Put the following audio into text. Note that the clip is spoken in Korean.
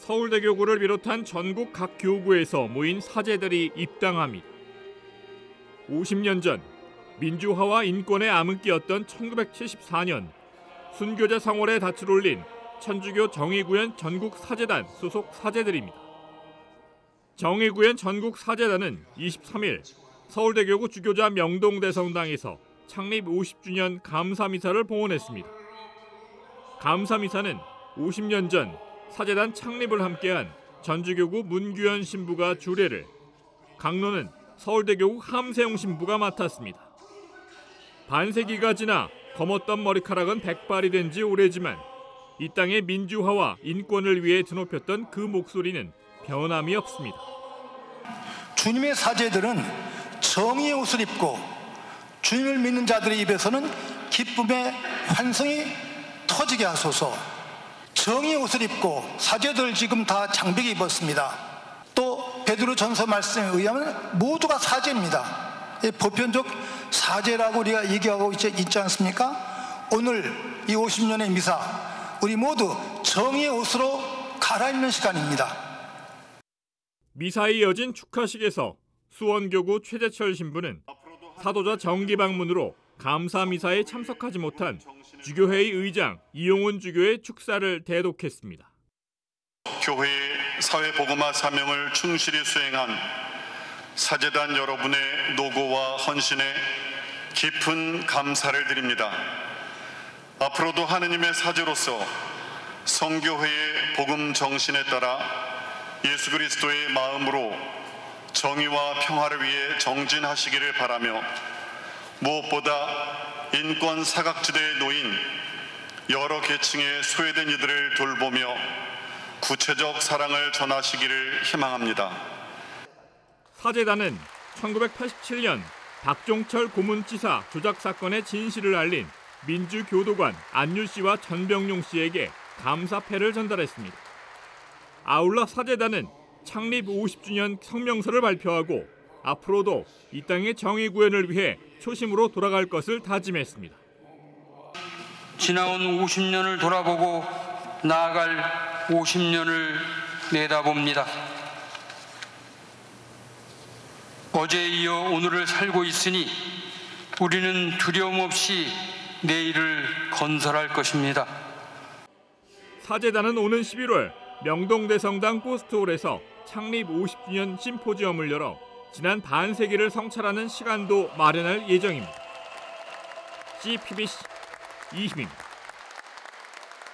서울대교구를 비롯한 전국 각 교구에서 모인 사제들이 입당합니다. 50년 전 민주화와 인권의 암흑기였던 1974년 순교자 성월에 닻을 올린 천주교 정의구현 전국사제단 소속 사제들입니다. 정의구현 전국사제단은 23일 서울대교구 주교자 명동대성당에서 창립 50주년 감사미사를 봉헌했습니다. 감사미사는 50년 전 사제단 창립을 함께한 전주교구 문규현 신부가 주례를, 강론은 서울대교구 함세용 신부가 맡았습니다. 반세기가 지나 검었던 머리카락은 백발이 된 지 오래지만 이 땅의 민주화와 인권을 위해 드높였던 그 목소리는 변함이 없습니다. 주님의 사제들은 정의의 옷을 입고 주님을 믿는 자들의 입에서는 기쁨의 환성이 터지게 하소서. 정의의 옷을 입고 사제들 지금 다 장비를 입었습니다. 또 베드로 전서 말씀에 의하면 모두가 사제입니다. 보편적 사제라고 우리가 얘기하고 있지 않습니까? 오늘 이 50년의 미사, 우리 모두 정의의 옷으로 갈아입는 시간입니다. 미사에 이어진 축하식에서 수원교구 최재철 신부는 사도자 정기 방문으로 감사 미사에 참석하지 못한 주교회의 의장 이용훈 주교의 축사를 대독했습니다. 교회의 사회복음화 사명을 충실히 수행한 사제단 여러분의 노고와 헌신에 깊은 감사를 드립니다. 앞으로도 하느님의 사제로서 성교회의 복음 정신에 따라 예수 그리스도의 마음으로 정의와 평화를 위해 정진하시기를 바라며, 무엇보다 인권 사각지대에 놓인 여러 계층의 소외된 이들을 돌보며 구체적 사랑을 전하시기를 희망합니다. 사제단은 1987년 박종철 고문치사 조작 사건의 진실을 알린 민주교도관 안유 씨와 전병용 씨에게 감사패를 전달했습니다. 아울러 사제단은 창립 50주년 성명서를 발표하고 앞으로도 이 땅의 정의 구현을 위해 초심으로 돌아갈 것을 다짐했습니다. 지나온 50년을 돌아보고 나아갈 50년을 내다봅니다. 어제에 이어 오늘을 살고 있으니 우리는 두려움 없이 내일을 건설할 것입니다. 사제단은 오는 11월 명동대성당 포스트홀에서 창립 50주년 심포지엄을 열어 지난 반세기를 성찰하는 시간도 마련할 예정입니다. CPBC 이희민입니다.